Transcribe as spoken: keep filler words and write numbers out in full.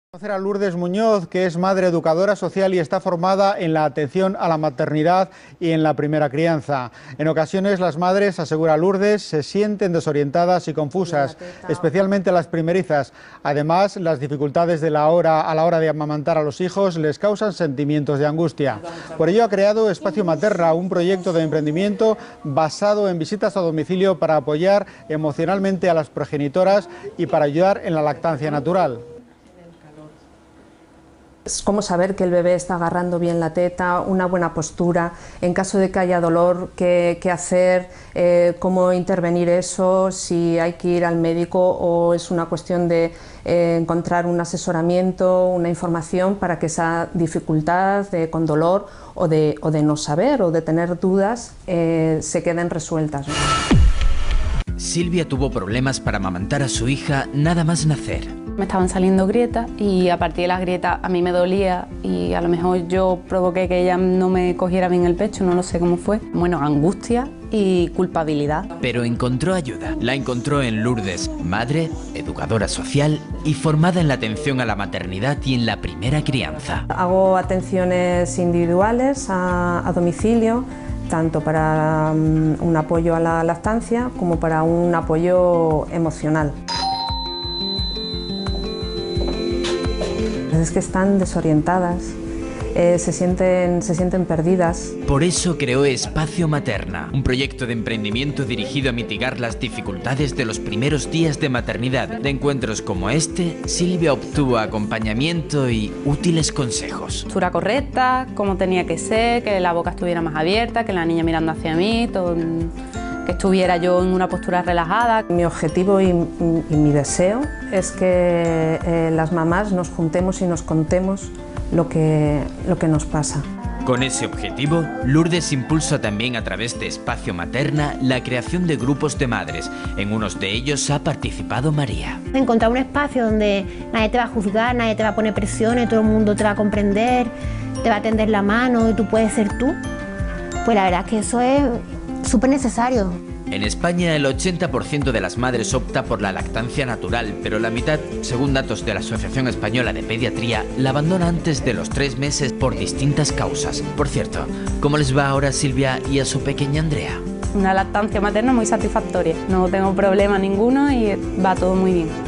Conocer a Lourdes Muñoz, que es madre educadora social y está formada en la atención a la maternidad y en la primera crianza. En ocasiones las madres, asegura Lourdes, se sienten desorientadas y confusas, especialmente las primerizas. Además, las dificultades de la hora, a la hora de amamantar a los hijos les causan sentimientos de angustia. Por ello ha creado Espacio Materna, un proyecto de emprendimiento basado en visitas a domicilio para apoyar emocionalmente a las progenitoras y para ayudar en la lactancia natural. Es como saber que el bebé está agarrando bien la teta, una buena postura, en caso de que haya dolor, qué, qué hacer, eh, cómo intervenir eso, si hay que ir al médico o es una cuestión de eh, encontrar un asesoramiento, una información para que esa dificultad de, con dolor o de, o de no saber o de tener dudas eh, se queden resueltas, ¿no? Silvia tuvo problemas para amamantar a su hija nada más nacer. Me estaban saliendo grietas y a partir de las grietas a mí me dolía y a lo mejor yo provoqué que ella no me cogiera bien el pecho, no lo sé cómo fue. Bueno, angustia y culpabilidad. Pero encontró ayuda. La encontró en Lourdes, madre, educadora social y formada en la atención a la maternidad y en la primera crianza. Hago atenciones individuales a, a domicilio, tanto para um, un apoyo a la lactancia como para un apoyo emocional. Es que están desorientadas, eh, se sienten, se sienten perdidas. Por eso creó Espacio Materna, un proyecto de emprendimiento dirigido a mitigar las dificultades de los primeros días de maternidad. De encuentros como este, Silvia obtuvo acompañamiento y útiles consejos. Postura correcta, cómo tenía que ser, que la boca estuviera más abierta, que la niña mirando hacia mí, todo, que estuviera yo en una postura relajada. Mi objetivo y, y mi deseo es que eh, las mamás nos juntemos y nos contemos lo que, lo que nos pasa. Con ese objetivo, Lourdes impulsa también a través de Espacio Materna la creación de grupos de madres. En unos de ellos ha participado María. Encontrar un espacio donde nadie te va a juzgar, nadie te va a poner presiones, todo el mundo te va a comprender, te va a tender la mano y tú puedes ser tú, pues la verdad es que eso es súper necesario. En España el ochenta por ciento de las madres opta por la lactancia natural, pero la mitad, según datos de la Asociación Española de Pediatría, la abandona antes de los tres meses por distintas causas. Por cierto, ¿cómo les va ahora a Silvia y a su pequeña Andrea? Una lactancia materna muy satisfactoria, no tengo problema ninguno y va todo muy bien.